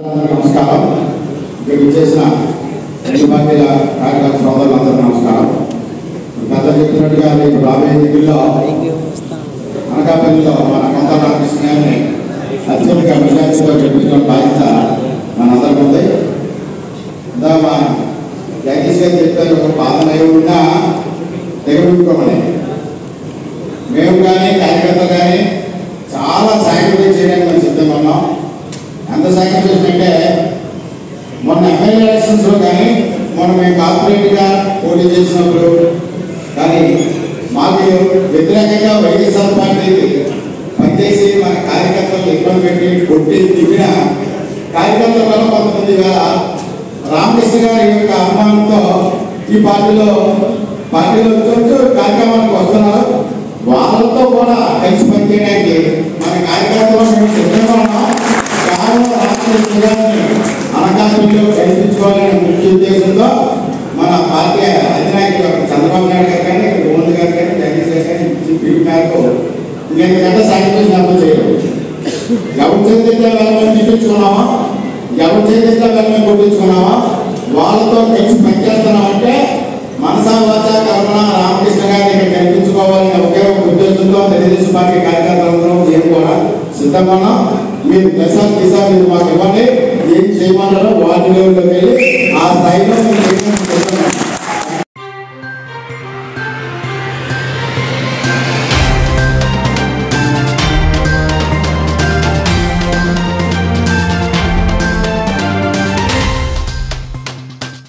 నమస్కారం. ఇక్కడికి చేసిన అన్ని పార్టీల కార్యకర్త సోదరులందరూ నమస్కారం. గత చెప్పినట్టుగా రేపు రాబోయే ఎన్నికల్లో అనకాపల్లిలో మన కొంత రామకృష్ణ గారిని అత్యధిక మెజార్టీతో గెలిపించిన బాధ్యత మనందరికీ ఉంది. మా జగదీష్ గారు చెప్పారు, బాధన ఉన్నా తెగబెట్టుకోమని. మేము కానీ కార్యకర్తలు కానీ చాలా సాక్రిఫైస్ చేయడానికి మనం సిద్ధంగా ఉన్నాం. ఎంత సాక్రిఫైస్ అంటే మొన్న ఎమ్మెల్యే ఎలక్షన్స్లో కానీ మొన్న మేము కార్పొరేట్గా పోటీ చేసినప్పుడు కానీ మాకు వ్యతిరేకంగా వైఎస్ఆర్ పార్టీకి పనిచేసి మన కార్యకర్తలు ఇబ్బంది పెట్టి కొట్టి దిగిన కార్యకర్తల వల్ల కొంతమంది వేళ రామకృష్ణ గారి యొక్క అభిమానంతో ఈ పార్టీలో కార్యక్రమానికి వస్తున్నారు. వాళ్ళతో కూడా కలిసి పనిచేయడానికి మన కార్యకర్తలు మేము సిద్ధంగా ఉన్నాం. రామకృష్ణ గారిని అనకాపల్లిలో కల్పించుకోవాలనే ముఖ్య ఉద్దేశంతో మన పార్టీ అధినాయకులు చంద్రబాబు నాయుడు గారు కానీ మోదీ గారు కానీ జగదీష్ గారు కానీ పిలుపు మేరకు ఇంకెంతకంటే సాక్రిఫైస్ అర్థం చేయలేదు. ఎవరి చేతిలో వెళ్ళమని చూపించుకున్నామా, ఎవరి చేతిలో వెళ్ళమని కొట్టించుకున్నామా, వాళ్ళతో కలిసి పనిచేస్తున్నామంటే మనసా వాచా కర్మణ రామకృష్ణ గారిని కల్పించుకోవాలని ఒకే ఒక ఉద్దేశంతో తెలుగుదేశం పార్టీ కార్యకర్తలందరూ మేము కూడా సిద్ధంగా ఉన్నాం. మీరు దిశ మీరు మాకు ఇవ్వండి, ఏం చేయమన్నారో వాటి లెవెల్లోకి వెళ్ళి ఆ స్థాయిలో